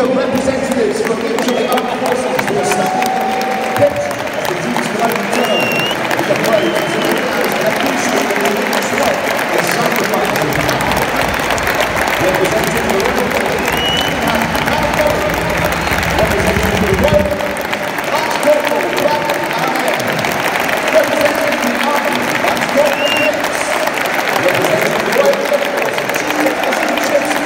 have representatives from each of the armed forces who are standing in the pit of the Deep Diving Tunnel with the flag to recognise and appreciate the enormous work and sacrifice of the representing the Royal Navy, representing the Royal Lance Corporal Bradley R.M. Representing the Army, Lance Corporal Yates. Representing the Royal Air Force, Chief Executive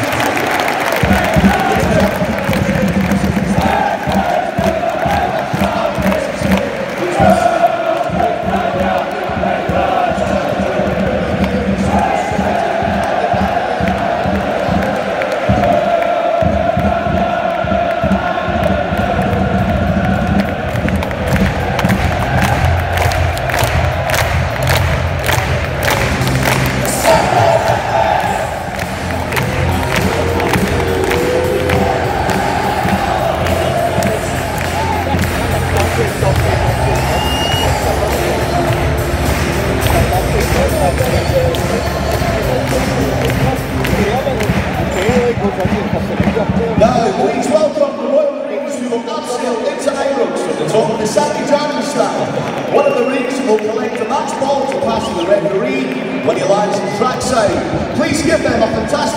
Now, please welcome the Royal Marines who will abseil into Ibrox from the top of the Saki Jarman stand. One of the Marines will collect a match ball to pass to the referee when he lands in trackside. Please give them a fantastic